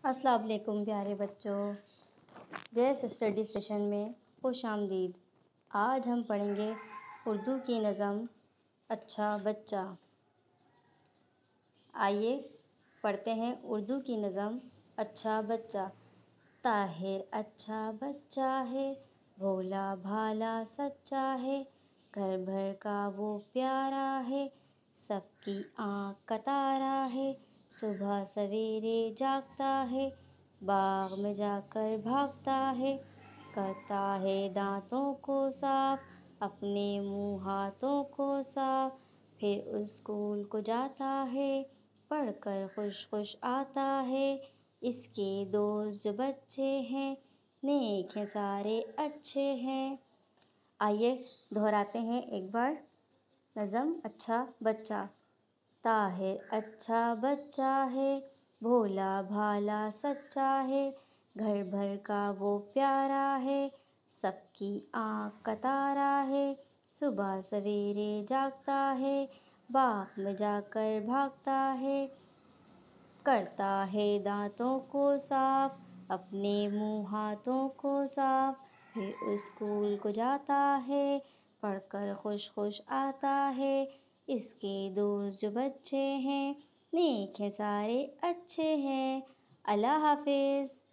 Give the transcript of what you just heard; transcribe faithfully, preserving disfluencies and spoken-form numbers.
السلام علیکم پیارے بچوں، جیس اسٹڈی سیشن میں خوش آمدید۔ آج ہم پڑھیں گے اردو کی نظم اچھا بچہ۔ آئیے پڑھتے ہیں اردو کی نظم اچھا بچہ۔ طاہر اچھا بچہ ہے، بھولا بھالا سچا ہے، گھر بھر کا وہ پیارا ہے، سب کی آنکھ کا تارا ہے، صبح سویرے جاگتا ہے، باغ میں جا کر بھاگتا ہے، کرتا ہے دانتوں کو صاف، اپنے منہ ہاتھوں کو صاف، پھر اسکول کو جاتا ہے، پڑھ کر خوش خوش آتا ہے، اس کے دوست جو بچے ہیں، نیک ہیں سارے اچھے ہیں۔ آئیے دہراتے ہیں ایک بار نظم اچھا بچہ۔ طاہر اچھا بچہ ہے، بھولا بھالا سچا ہے، گھر بھر کا وہ پیارا ہے، سب کی آنکھ کا تارا ہے، صبح سویرے جاگتا ہے، باغ میں جا کر بھاگتا ہے، کرتا ہے دانتوں کو صاف، اپنے منہ ہاتھوں کو صاف، پھر اسکول کو جاتا ہے، پڑھ کر خوش خوش آتا ہے، اس کے دوست جو بچے ہیں، نیک ہیں سارے اچھے ہیں۔ اللہ حافظ۔